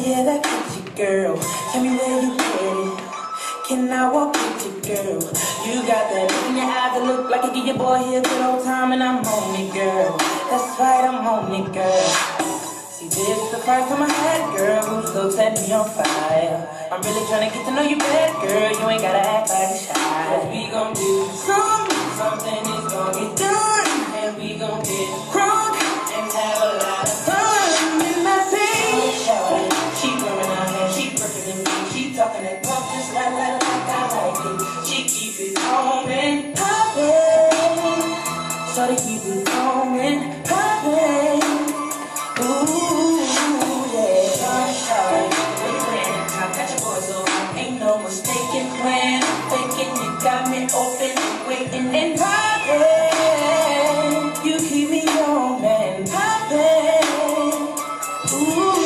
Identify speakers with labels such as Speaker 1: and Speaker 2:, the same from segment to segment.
Speaker 1: hear that kitchen girl. Tell me where you headed. Can I walk with you, girl? You got that look in your eyes that look like you give your boy here a good old time, and I'm on it, girl. That's right, I'm on it, girl. See, this is the first time I had a girl whose looks set me on fire. I'm really trying to get to know you better, girl. You ain't gotta act like a shy. Cause we gon' do something is gon' get done, and we gon' get crunk and have a lot of fun. And I say, she wearing her hair, she perfect in me, she talking that talk just like I like it. She keep it on and poppin', so they keep it on and poppin'. Ooh, yeah, shawty, we playing the top, got your boys on, ain't no mistaken plan. Faking, you got me open, waiting and poppin'. You keep me on and poppin'. Ooh,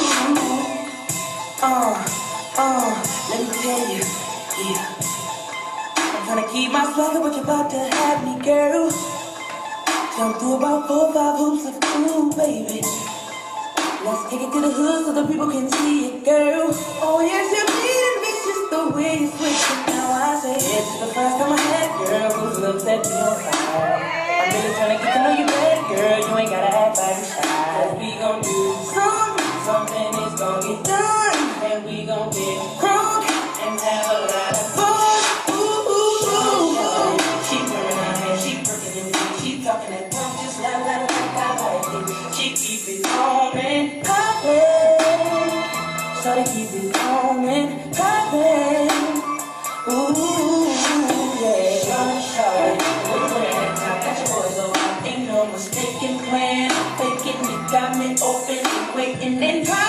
Speaker 1: let me tell you, yeah. I'm tryna keep my swagger, but you're about to have me, girl. Jump through about 4 or 5 hoops of ooh, baby. Let's take it to the hood so the people can see it, girl. Oh yes, you're bleeding, it's just the way you switch it. Now I say it's the first time I had a girl whose looks set me on fire. I'm really trying to get to know you better, girl. You ain't gotta act like a shy. Cause we gon' do something is gon' get done, and we gon' get crunk and have a lot of fun. Ooh, ooh, ooh. She wearing her hair, she perking in me, she talking that talk just like I like it. She keep it on and poppin', so they keep it on and poppin'. Ooh, yeah, shawty, we're playing that top, got your boys on, ain't no mistaken plan. Faking, you got me open, waiting and